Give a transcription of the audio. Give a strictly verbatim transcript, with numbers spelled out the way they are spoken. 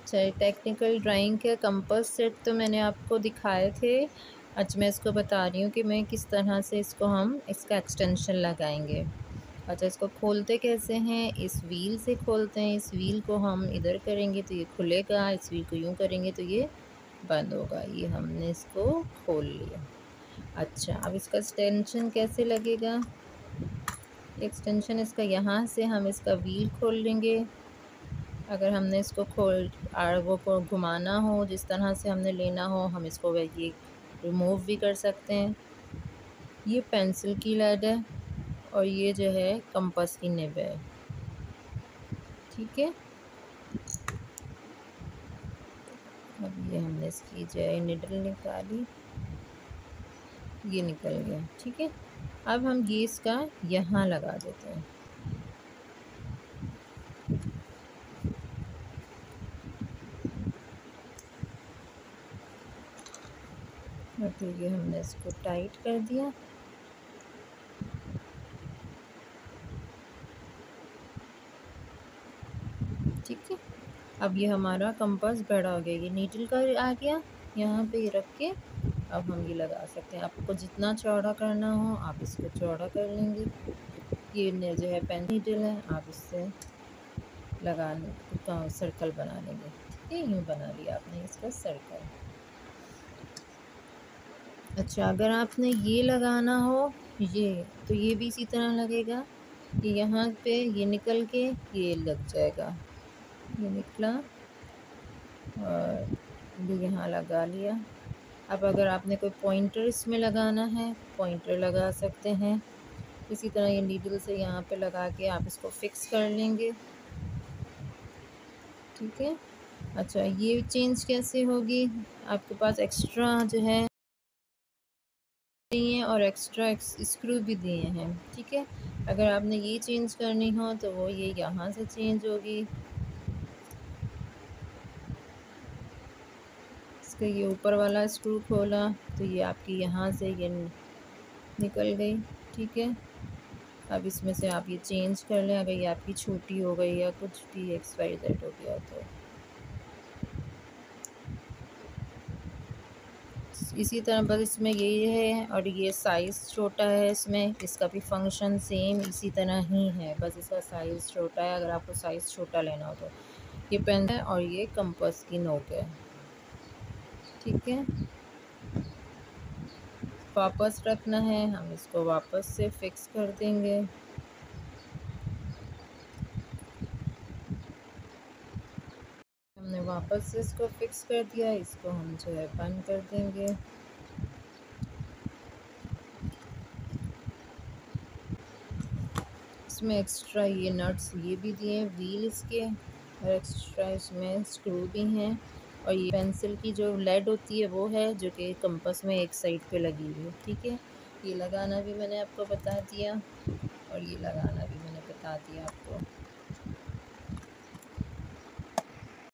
चाहे technical drawing के compass set तो मैंने आपको दिखाए थे। आज मैं इसको बता रही हूँ कि मैं किस तरह से इसको हम इसका एक्सटेंशन लगाएंगे। अच्छा, इसको खोलते कैसे हैं? इस व्हील से खोलते हैं। इस व्हील को हम इधर करेंगे तो ये खुलेगा, इस व्हील को यूँ करेंगे तो ये बंद होगा। ये हमने इसको खोल लिया। अच्छा, अब इसका एक्सटेंशन कैसे लगेगा? एक्सटेंशन इसका यहाँ से हम इसका व्हील खोल लेंगे। अगर हमने इसको खोल आर्गो को घुमाना हो, जिस तरह से हमने लेना हो, हम इसको ये रिमूव भी कर सकते हैं। ये पेंसिल की लेड है और ये जो है कंपास की निब है। ठीक है, अब ये हमने इसकी जो है निडल निकाली, ये निकल गया। ठीक है, अब हम ये इसका यहाँ लगा देते हैं। तो ये हमने इसको टाइट कर दिया। ठीक है, अब ये हमारा कंपास बड़ा हो गया। ये नीडल का आ गया, यहाँ पे ये रख के अब हम ये लगा सकते हैं। आपको जितना चौड़ा करना हो आप इसको चौड़ा कर लेंगे। ये जो है पेन नीडल है, आप इससे लगा का सर्कल बना लेंगे। ठीक है, यूँ बना लिया आपने इसका सर्कल। अच्छा, अगर आपने ये लगाना हो ये, तो ये भी इसी तरह लगेगा कि यहाँ पे ये निकल के ये लग जाएगा। ये निकला और ये यहाँ लगा लिया। अब अगर आपने कोई पॉइंटर इसमें लगाना है, पॉइंटर लगा सकते हैं। इसी तरह ये नीडल से यहाँ पे लगा के आप इसको फिक्स कर लेंगे। ठीक है, अच्छा ये चेंज कैसे होगी? आपके पास एक्स्ट्रा जो है दिए और एक्स्ट्रा स्क्रू भी दिए हैं। ठीक है, अगर आपने ये चेंज करनी हो तो वो ये यहाँ से चेंज होगी। इसका ये ऊपर वाला स्क्रू खोला तो ये आपकी यहाँ से ये निकल गई। ठीक है, अब इसमें से आप ये चेंज कर लें। अगर ये आपकी छोटी हो गई या कुछ भी एक्स वाई जेड हो गया तो इसी तरह बस इसमें ये है। और ये साइज़ छोटा है, इसमें इसका भी फंक्शन सेम इसी तरह ही है, बस इसका साइज़ छोटा है। अगर आपको साइज़ छोटा लेना हो तो ये पेन है और ये कंपास की नोक है। ठीक है, वापस रखना है, हम इसको वापस से फिक्स कर देंगे। हमने वापस से इसको फिक्स कर दिया, इसको हम जो है बंद कर देंगे। इसमें एक्स्ट्रा ये नट्स ये भी दिए व्हील इसके, और एक्स्ट्रा इसमें स्क्रू भी हैं। और ये पेंसिल की जो लेड होती है वो है, जो कि कंपास में एक साइड पे लगी हुई है। ठीक है, ये लगाना भी मैंने आपको बता दिया और ये लगाना भी मैंने बता दिया आपको।